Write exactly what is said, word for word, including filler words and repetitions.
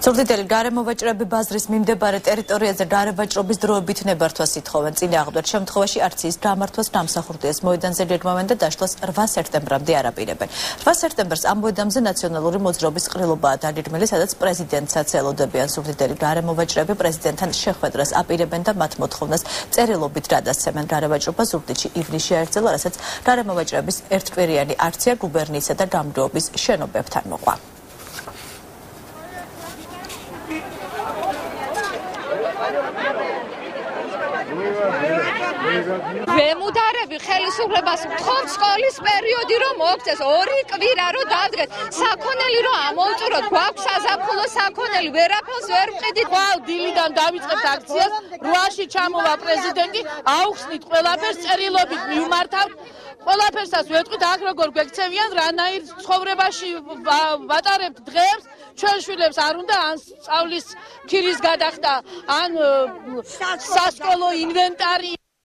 Სურდიდელი გარემოვაჭრები ბაზრის მიმდებარე ტერიტორიაზე გარევაჭრობის დროებით ნებართვას ითხოვენ. წინააღმდეგ შემთხვევაში არციის გამართვას დამსახურდიას მოედანზე გეგმავენ და დაშლას რვა სექტემბრამდე არაპირებენ. რვა სექტემბერს ამ მოედანზე ნაციონალური მოძრაობის ყრილობაა დაგეგმილი, სადაც პრეზიდენტსაც ელოდებიან. სურდიდელი გარემოვაჭრები პრეზიდენტთან შეხვედრას აპირებენ და მათ მოთხოვნას წერილობით გადასცემენ. გარევაჭრობა ზუგდიდში ივნისში აერთზელა, რასაც გარემოვაჭრების ერთკვირიანი აქცია გუბერნიისა და გამგეობის შენობებთან მოყვა. ვემუდარები ხელისუფლებას ვთხოვთ სკოლის პერიოდი რომ მოგვწეს ორი კვირა რომ დავდგეთ საქონელი რომ ამოვწუროთ გვაქვს საზაფხულო საქონელი ვერაფერს ვერ ვყიდით ხვალ დილიდან დავიწყებთ აქციას რვაში ჩამოვა პრეზიდენტი აუხსნით ყველაფერს წერილობით მივმართავთ ყველაფერსაც ვეთქვით აქ როგორ გვექცევიან რანაირ ცხოვრებაში ვატარებთ დღეებს ჩვენ შვილებს არ უნდა ან სწავლის ქირის გადახდა ან სასკოლო ინვენტარი